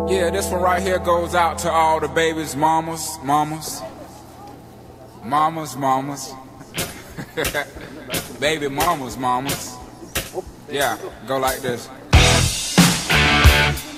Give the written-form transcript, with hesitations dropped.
Yeah, this one right here goes out to all the babies, mamas. Baby mamas. Yeah, go like this.